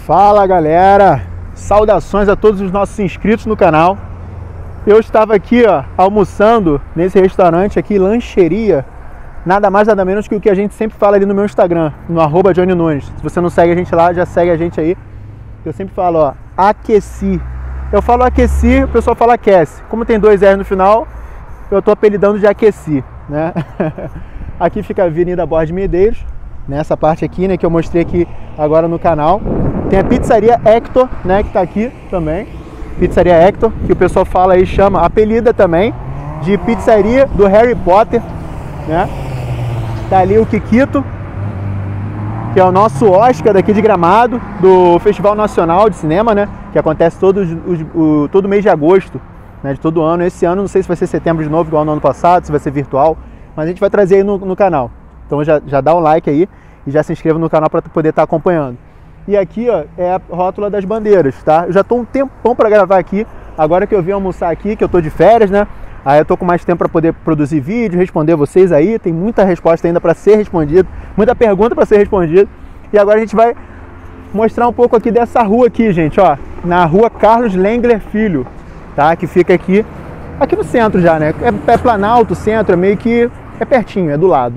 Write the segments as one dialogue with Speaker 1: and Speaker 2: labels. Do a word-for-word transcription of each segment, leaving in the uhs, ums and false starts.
Speaker 1: Fala galera, saudações a todos os nossos inscritos no canal. Eu estava aqui ó, almoçando nesse restaurante aqui, Lancheria, nada mais nada menos que o que a gente sempre fala ali no meu Instagram, no arroba Johnny Nunes. Se você não segue a gente lá, já segue a gente aí. Eu sempre falo, ó, aqueci. Eu falo aqueci, o pessoal fala aquece. Como tem dois R no final, eu tô apelidando de aqueci, né? Aqui fica a Avenida Borges Medeiros, nessa parte aqui, né, que eu mostrei aqui agora no canal. Tem a Pizzaria Hector, né, que tá aqui também. Pizzaria Hector, que o pessoal fala aí, chama, apelida também de Pizzaria do Harry Potter, né? Tá ali o Kikito, que é o nosso Oscar daqui de Gramado, do Festival Nacional de Cinema, né? Que acontece todos os, o, todo mês de agosto, né, de todo ano. Esse ano, não sei se vai ser setembro de novo, igual no ano passado, se vai ser virtual, mas a gente vai trazer aí no, no canal. Então já, já dá um like aí e já se inscreva no canal para poder estar acompanhando. E aqui ó, é a rótula das bandeiras, tá? Eu já tô um tempão para gravar aqui, agora que eu vim almoçar aqui, que eu tô de férias, né? Aí eu tô com mais tempo para poder produzir vídeo, responder vocês aí, tem muita resposta ainda para ser respondida, muita pergunta para ser respondida. E agora a gente vai mostrar um pouco aqui dessa rua aqui, gente, ó, na rua Carlos Lengler Filho, tá? Que fica aqui, aqui no centro já, né? É, é Planalto, centro, é meio que, é pertinho, é do lado.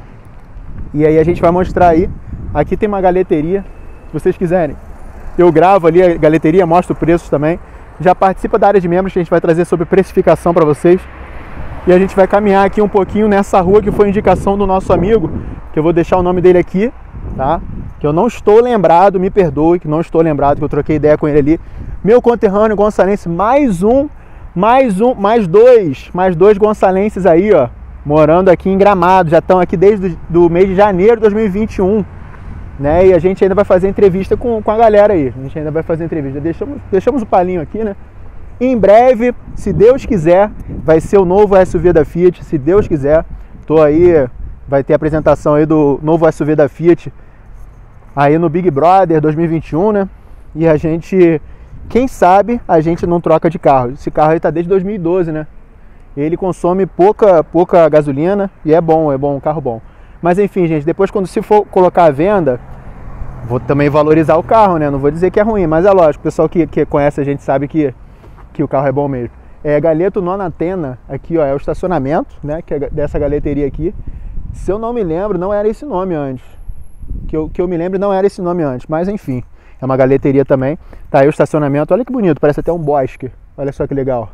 Speaker 1: E aí a gente vai mostrar aí, aqui tem uma galeteria, se vocês quiserem. Eu gravo ali a galeteria, mostro preços também. Já participa da área de membros que a gente vai trazer sobre precificação para vocês. E a gente vai caminhar aqui um pouquinho nessa rua que foi indicação do nosso amigo, que eu vou deixar o nome dele aqui, tá? Que eu não estou lembrado, me perdoe, que não estou lembrado, que eu troquei ideia com ele ali. Meu conterrâneo gonçalense, mais um, mais um, mais dois, mais dois gonçalenses aí, ó, morando aqui em Gramado. Já estão aqui desde o mês de janeiro de dois mil e vinte e um. Né? E a gente ainda vai fazer entrevista com, com a galera aí. A gente ainda vai fazer entrevista. Deixamos, deixamos o palinho aqui, né? Em breve, se Deus quiser, vai ser o novo S U V da Fiat. Se Deus quiser, tô aí, vai ter a apresentação aí do novo S U V da Fiat aí no Big Brother dois mil e vinte e um, né? E a gente, quem sabe, a gente não troca de carro. Esse carro aí tá desde dois mil e doze, né? Ele consome pouca, pouca gasolina e é bom, é bom, um carro bom. Mas enfim, gente, depois quando se for colocar à venda, vou também valorizar o carro, né? Não vou dizer que é ruim, mas é lógico, o pessoal que, que conhece a gente sabe que, que o carro é bom mesmo. É Galeto Nona Tena, aqui ó, é o estacionamento, né? Que é dessa galeteria aqui. Se eu não me lembro, não era esse nome antes. Que eu, que eu me lembro, não era esse nome antes, mas enfim, é uma galeteria também. Tá aí o estacionamento, olha que bonito, parece até um bosque. Olha só que legal.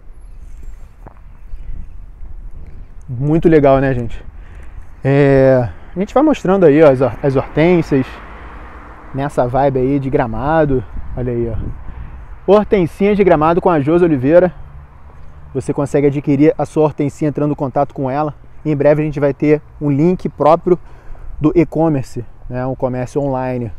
Speaker 1: Muito legal, né, gente? É, a gente vai mostrando aí ó, as, as hortênsias nessa vibe aí de Gramado. Olha aí, ó, hortensinha de Gramado com a Josi Oliveira. Você consegue adquirir a sua hortensinha entrando em contato com ela. E em breve a gente vai ter um link próprio do e-commerce, né, um comércio online.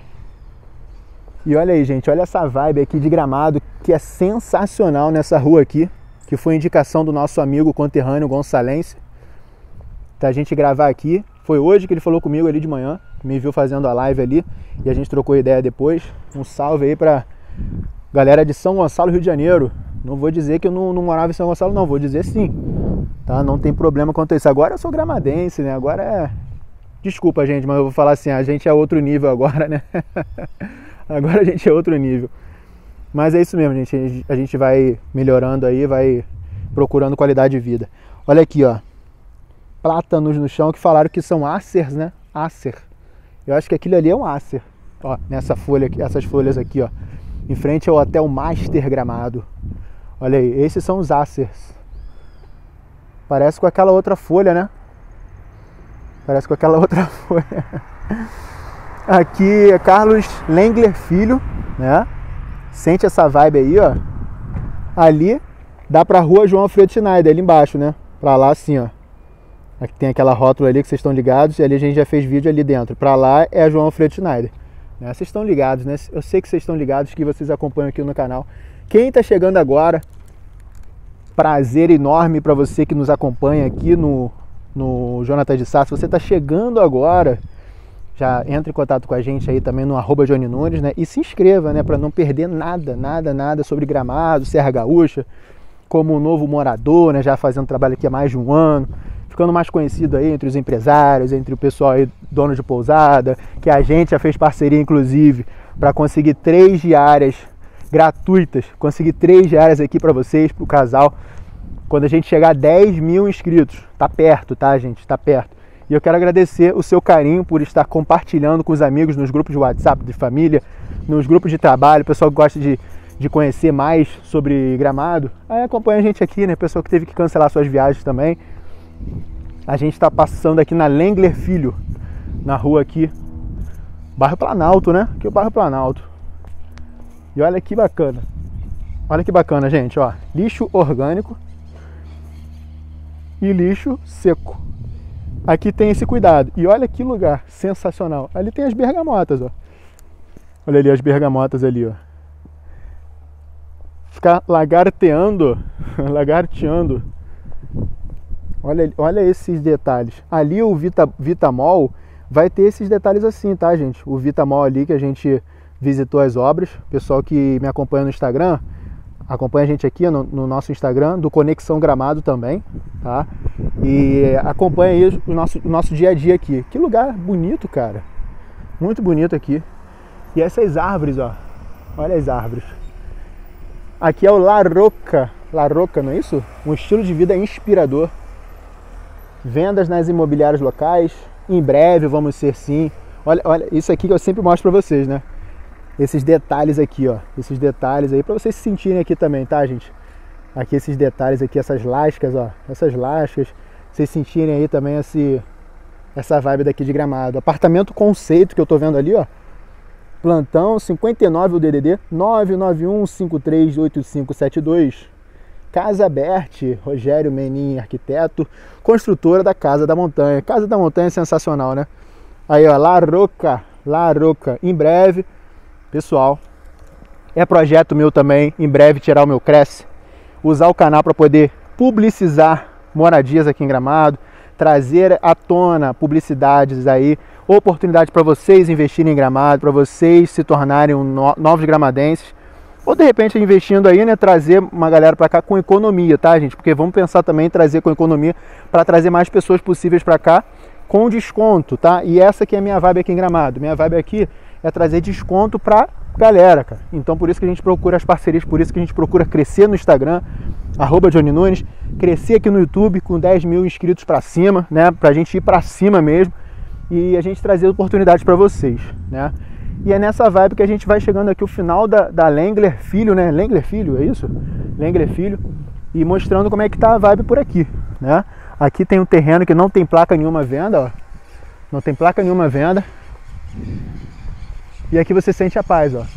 Speaker 1: E olha aí, gente, olha essa vibe aqui de Gramado que é sensacional nessa rua aqui, que foi indicação do nosso amigo conterrâneo gonçalense. A gente gravar aqui, foi hoje que ele falou comigo ali de manhã, me viu fazendo a live ali e a gente trocou ideia depois. Um salve aí pra galera de São Gonçalo, Rio de Janeiro. Não vou dizer que eu não, não morava em São Gonçalo, não, vou dizer sim, tá? Não tem problema quanto a isso. Agora eu sou gramadense, né? Agora é... Desculpa, gente, mas eu vou falar assim, a gente é outro nível agora, né? Agora a gente é outro nível. Mas é isso mesmo, gente, a gente vai melhorando aí, vai procurando qualidade de vida. Olha aqui, ó, plátanos no chão que falaram que são acers, né? Acer. Eu acho que aquilo ali é um acer. Ó, nessa folha aqui, essas folhas aqui, ó. Em frente ao Hotel Master Gramado. Olha aí, esses são os acers. Parece com aquela outra folha, né? Parece com aquela outra folha. Aqui é Carlos Lengler Filho, né? Sente essa vibe aí, ó. Ali dá pra rua João Alfredo Schneider, ali embaixo, né? Pra lá assim, ó. Aqui tem aquela rótula ali que vocês estão ligados, e ali a gente já fez vídeo ali dentro. Pra lá é a João Alfredo Schneider. Né? Vocês estão ligados, né? Eu sei que vocês estão ligados, que vocês acompanham aqui no canal. Quem tá chegando agora, prazer enorme para você que nos acompanha aqui no, no Jonathan de Sá. Se você tá chegando agora, já entre em contato com a gente aí também no arroba Johnny Nunes, né? E se inscreva, né? Para não perder nada, nada, nada sobre Gramado, Serra Gaúcha, como novo morador, né? Já fazendo trabalho aqui há mais de um ano. ficando mais conhecido aí entre os empresários, entre o pessoal aí, dono de pousada, que a gente já fez parceria, inclusive, para conseguir três diárias gratuitas, conseguir três diárias aqui para vocês, para o casal, quando a gente chegar a dez mil inscritos. Tá perto, tá, gente? Tá perto. E eu quero agradecer o seu carinho por estar compartilhando com os amigos nos grupos de WhatsApp de família, nos grupos de trabalho, o pessoal que gosta de, de conhecer mais sobre Gramado. Aí acompanha a gente aqui, né? Pessoal que teve que cancelar suas viagens também. A gente está passando aqui na Lengler Filho, na rua aqui, bairro Planalto, né? Aqui é o bairro Planalto. E olha que bacana. Olha que bacana, gente, ó. Lixo orgânico e lixo seco. Aqui tem esse cuidado. E olha que lugar sensacional. Ali tem as bergamotas, ó. Olha ali as bergamotas ali, ó. Ficar lagarteando, lagarteando. Olha, olha esses detalhes. Ali o Vita, Vitamol vai ter esses detalhes assim, tá, gente? O Vitamol ali que a gente visitou as obras. Pessoal que me acompanha no Instagram, acompanha a gente aqui no, no nosso Instagram, do Conexão Gramado também, tá? E acompanha aí o nosso, o nosso dia a dia aqui. Que lugar bonito, cara. Muito bonito aqui. E essas árvores, ó. Olha as árvores. Aqui é o La Rocca. La Rocca, não é isso? Um estilo de vida inspirador. Vendas nas imobiliárias locais. Em breve vamos ser sim. Olha, olha isso aqui que eu sempre mostro pra vocês, né? Esses detalhes aqui, ó. Esses detalhes aí pra vocês se sentirem aqui também, tá, gente? Aqui esses detalhes aqui, essas lascas, ó. Essas lascas. Vocês sentirem aí também esse, essa vibe daqui de Gramado. Apartamento conceito que eu tô vendo ali, ó. Plantão cinquenta e nove o D D D nove nove um cinco três oito cinco sete dois. Casa Berti, Rogério Menin, arquiteto, construtora da Casa da Montanha. Casa da Montanha é sensacional, né? Aí, ó, La Rocca, La Rocca. Em breve, pessoal, é projeto meu também, em breve tirar o meu Cresce, usar o canal para poder publicizar moradias aqui em Gramado, trazer à tona publicidades aí, oportunidade para vocês investirem em Gramado, para vocês se tornarem um no, novos gramadenses, ou de repente investindo aí, né, trazer uma galera para cá com economia, tá, gente? Porque vamos pensar também em trazer com economia para trazer mais pessoas possíveis para cá com desconto, tá? E essa aqui é a minha vibe aqui em Gramado. Minha vibe aqui é trazer desconto para galera, cara. Então por isso que a gente procura as parcerias, por isso que a gente procura crescer no Instagram, arroba Johnny Nunes, crescer aqui no YouTube com dez mil inscritos para cima, né? Pra gente ir para cima mesmo e a gente trazer oportunidades para vocês, né? E é nessa vibe que a gente vai chegando aqui o final da, da Lengler Filho, né? Lengler Filho, é isso? Lengler Filho. E mostrando como é que tá a vibe por aqui, né? Aqui tem um terreno que não tem placa nenhuma à venda, ó. Não tem placa nenhuma à venda. E aqui você sente a paz, ó.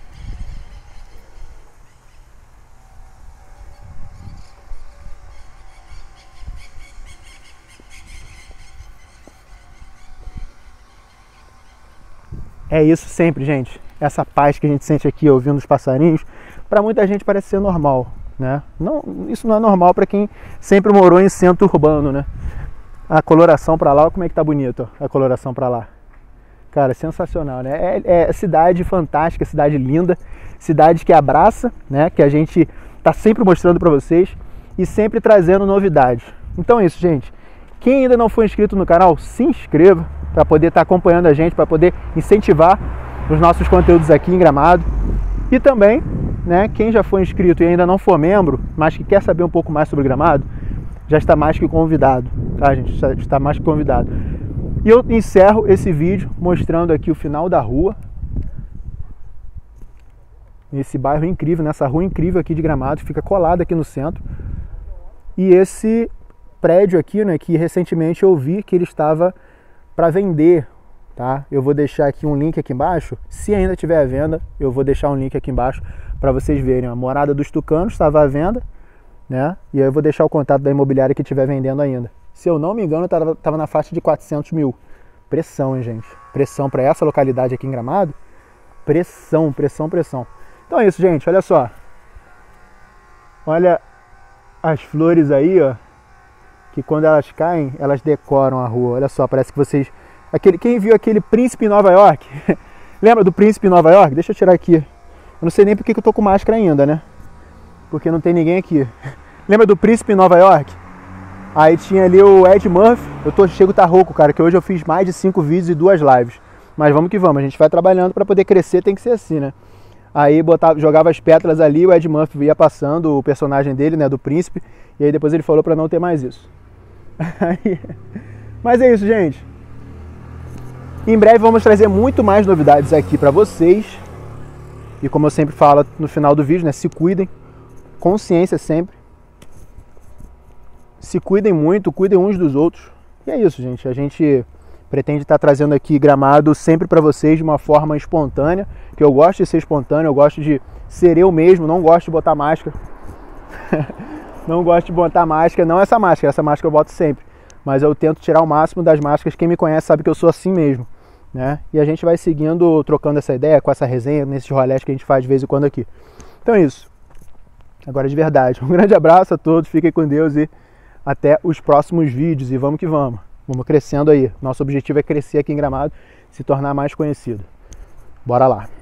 Speaker 1: É isso sempre, gente. Essa paz que a gente sente aqui ouvindo os passarinhos, para muita gente parece ser normal, né? Não, isso não é normal para quem sempre morou em centro urbano, né? A coloração para lá, olha como é que tá bonito, ó, a coloração para lá. Cara, sensacional, né? É, é cidade fantástica, cidade linda, cidade que abraça, né? Que a gente tá sempre mostrando para vocês e sempre trazendo novidades. Então é isso, gente. Quem ainda não foi inscrito no canal, se inscreva para poder estar acompanhando a gente, para poder incentivar os nossos conteúdos aqui em Gramado. E também, né, quem já foi inscrito e ainda não for membro, mas que quer saber um pouco mais sobre Gramado, já está mais que convidado, tá, gente? Já está mais que convidado. E eu encerro esse vídeo mostrando aqui o final da rua, nesse bairro incrível, nessa rua incrível aqui de Gramado, fica colado aqui no centro. E esse prédio aqui, né, que recentemente eu vi que ele estava para vender, tá? Eu vou deixar aqui um link aqui embaixo, se ainda tiver à venda, eu vou deixar um link aqui embaixo para vocês verem. A morada dos tucanos estava à venda, né? E aí eu vou deixar o contato da imobiliária que estiver vendendo ainda. Se eu não me engano, estava na faixa de quatrocentos mil. Pressão, hein, gente? Pressão para essa localidade aqui em Gramado. Pressão, pressão, pressão. Então é isso, gente. Olha só. Olha as flores aí, ó. Que quando elas caem, elas decoram a rua. Olha só, parece que vocês... Aquele... Quem viu aquele Príncipe em Nova York? Lembra do Príncipe em Nova York? Deixa eu tirar aqui. Eu não sei nem porque que eu tô com máscara ainda, né? Porque não tem ninguém aqui. Lembra do Príncipe em Nova York? Aí tinha ali o Ed Murphy. Eu tô, chego tá rouco, cara, que hoje eu fiz mais de cinco vídeos e duas lives. Mas vamos que vamos, a gente vai trabalhando para poder crescer, tem que ser assim, né? Aí botava, jogava as pétalas ali, o Ed Murphy ia passando o personagem dele, né, do príncipe, e aí depois ele falou para não ter mais isso. Aí... Mas é isso, gente. Em breve vamos trazer muito mais novidades aqui para vocês. E como eu sempre falo no final do vídeo, né, se cuidem, consciência sempre. Se cuidem muito, cuidem uns dos outros. E é isso, gente. A gente pretende estar trazendo aqui Gramado sempre para vocês de uma forma espontânea, que eu gosto de ser espontâneo, eu gosto de ser eu mesmo, não gosto de botar máscara. Não gosto de botar máscara, não essa máscara, essa máscara eu boto sempre. Mas eu tento tirar o máximo das máscaras, quem me conhece sabe que eu sou assim mesmo, né? E a gente vai seguindo, trocando essa ideia, com essa resenha, nesses rolés que a gente faz de vez em quando aqui. Então é isso. Agora de verdade, um grande abraço a todos, fiquem com Deus e até os próximos vídeos. E vamos que vamos. Vamos crescendo aí. Nosso objetivo é crescer aqui em Gramado, se tornar mais conhecido. Bora lá.